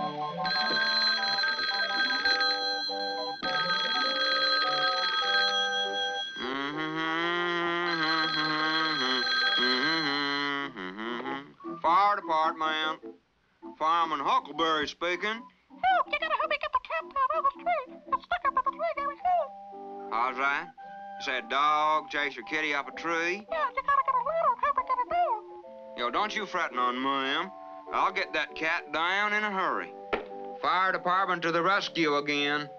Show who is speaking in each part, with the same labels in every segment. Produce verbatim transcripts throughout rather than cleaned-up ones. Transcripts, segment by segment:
Speaker 1: Fire department. Fireman Huckleberry speaking.
Speaker 2: Help, you gotta help me get the cat down out of the tree. It's stuck up in the tree, Gary. Help.
Speaker 1: How's that? You said dog chase your kitty up a tree?
Speaker 2: Yeah, you gotta get a ladder and help me get it down.
Speaker 1: Yo, don't you fret none, ma'am. I'll get that cat down in a hurry. Fire department to the rescue again.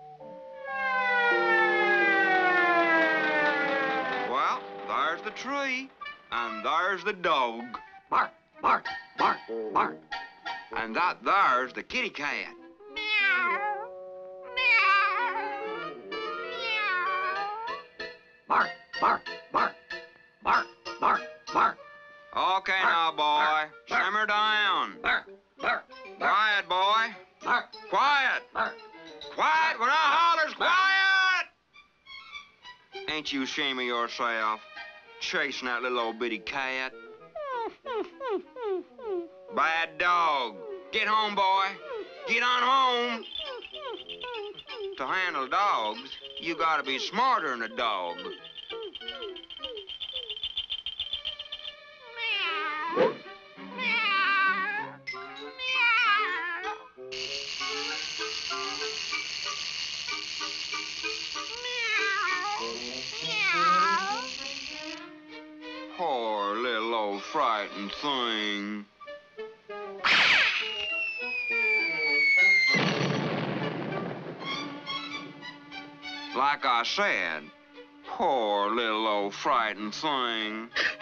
Speaker 1: Well, there's the tree, and there's the dog.
Speaker 3: Bark, bark, bark, bark.
Speaker 1: And that there's the kitty cat.
Speaker 2: Meow. Meow. Meow.
Speaker 3: Bark, bark, bark, bark, bark, bark.
Speaker 1: Okay now, boy.
Speaker 3: bark,
Speaker 1: Simmer down.
Speaker 3: Bark, bark, bark,
Speaker 1: Quiet, boy.
Speaker 3: bark,
Speaker 1: Quiet.
Speaker 3: bark.
Speaker 1: Quiet when I hollers, quiet! Ain't you ashamed of yourself? Chasing that little old bitty cat. Bad dog. Get home, boy. Get on home. To handle dogs, you gotta be smarter than a dog.
Speaker 2: Meow. Meow. Meow.
Speaker 1: Poor little old frightened thing. Like I said, poor little old frightened thing.